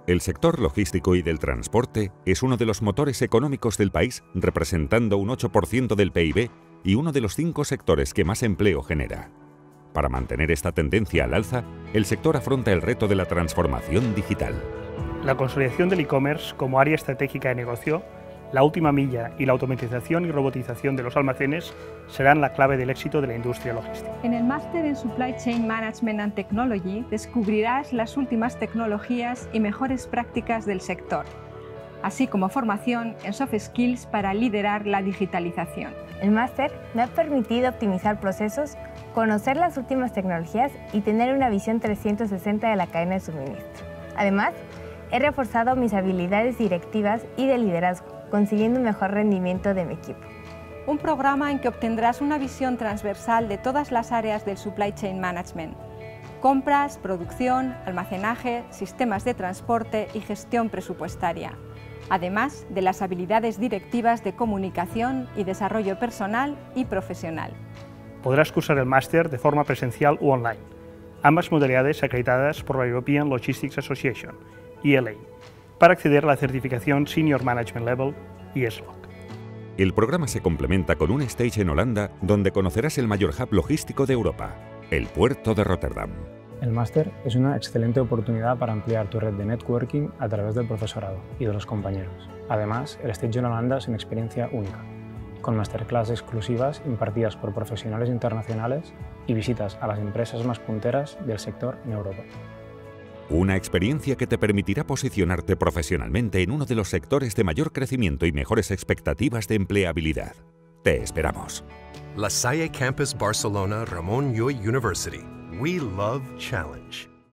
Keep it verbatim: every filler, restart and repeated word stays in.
El sector logístico y del transporte es uno de los motores económicos del país, representando un ocho por ciento del P I B y uno de los cinco sectores que más empleo genera. Para mantener esta tendencia al alza, el sector afronta el reto de la transformación digital. La consolidación del e-commerce como área estratégica de negocio, la última milla y la automatización y robotización de los almacenes serán la clave del éxito de la industria logística. En el máster en Supply Chain Management and Technology descubrirás las últimas tecnologías y mejores prácticas del sector, así como formación en soft skills para liderar la digitalización. El máster me ha permitido optimizar procesos, conocer las últimas tecnologías y tener una visión trescientos sesenta de la cadena de suministro. Además, he reforzado mis habilidades directivas y de liderazgo, consiguiendo un mejor rendimiento de mi equipo. Un programa en que obtendrás una visión transversal de todas las áreas del Supply Chain Management: compras, producción, almacenaje, sistemas de transporte y gestión presupuestaria, además de las habilidades directivas de comunicación y desarrollo personal y profesional. Podrás cursar el máster de forma presencial u online, ambas modalidades acreditadas por la European Logistics Association, E L A, para acceder a la certificación Senior Management Level y S L O C. El programa se complementa con un stage en Holanda, donde conocerás el mayor hub logístico de Europa, el puerto de Rotterdam. El máster es una excelente oportunidad para ampliar tu red de networking a través del profesorado y de los compañeros. Además, el stage en Holanda es una experiencia única, con masterclass exclusivas impartidas por profesionales internacionales y visitas a las empresas más punteras del sector en Europa. Una experiencia que te permitirá posicionarte profesionalmente en uno de los sectores de mayor crecimiento y mejores expectativas de empleabilidad. Te esperamos. La Salle Campus Barcelona Ramon Llull University. We love challenge.